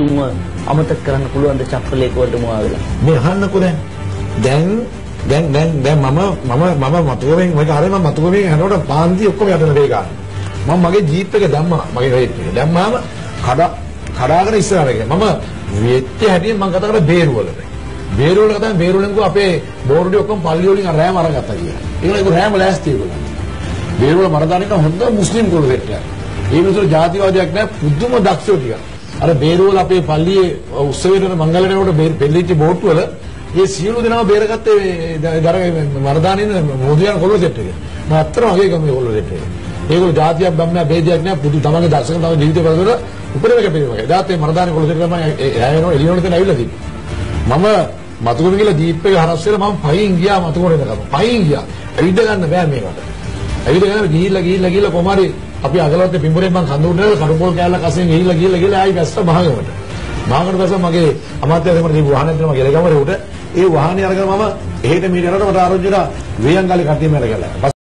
උතුම්ම අමතක කරන්න පුළුවන් ද චප්‍රලේඛ වලට මොනවා වෙලා මේ අහන්නකෝ දැන් මම මතුවෙන් මගේ අර මම මතුවෙන් යනකොට පාන්ති ඔක්කොම යටන වේ ගන්න. මම මගේ ජීප් එක දැම්මා මගේ රේට් එක. දැම්මාම කඩාගෙන ඉස්සරහට ගියා. මම වෙච්ච හැටියෙන් මම කතා කරා බේරුවලට. බේරුවල කතා බේරුවලෙන් කෝ අපේ බෝර්ඩේ ඔක්කොම පල්ලි වලින් රෑම අරගත්තා කියලා. ඒක රෑම ලෑස්ති ඒගොල්ලෝ. බේරුවල මරදානික හොඳ මුස්ලිම් කුල දෙට්ටයක්. ඒ මිනිස්සු ජාතිවාදයක් නෑ පුදුම දක්ෂයෝ ටික. අර බේරුවල අපේ පල්ලියේ උත්සවයට මංගලයට පෙළෙච්ච බෝට්ටු වල ඒ සියලු දෙනාම බේරගත්තේ දර මරදානින මොදියන් කොල්ල දෙට්ට එක. මම අත්‍තරම අගේ ගම කොල්ල දෙට්ට එක. ඒගොල්ලෝ ජාතියක් බම්නා ભેදයක් නෑ පුදු තමන්ගේ දර්ශන තමයි ජීවිතේ බලන උපරිම කැපෙනවා. එදාත් මේ මරදානි කොල්ල දෙට්ට තමයි ඇයනෝ එළියනෝ තැන ඇවිල්ලා තිබ්බේ. මම මතුකොඩ කියලා ජීප් එක හරස් වෙලා මම පයින් ගියා මතුකොඩේ ඉඳලා. පයින් ගියා. ඇවිද ගන්න බෑ මේකට. ඇවිද ගන්න ගිහිල්ලා කොමාරි අපි අගලවත්තේ පිඹුරෙන් මං කඳුරේ කඩපොල් කෑල්ල කසෙන් ගිහිල්ලා ආයි වැස්ස මහගමට. මහගමට පස්සේ මගේ අමාත්‍යවරයා මට දීපු වාහනයක් දෙනවා කියලා ගමරේ උට. ඒ වාහනේ අරගෙන මම එහෙට මීට යනකොට මට ආරෝග්‍යලා වේයන්ගාලේ කට්ටියම අරගලා.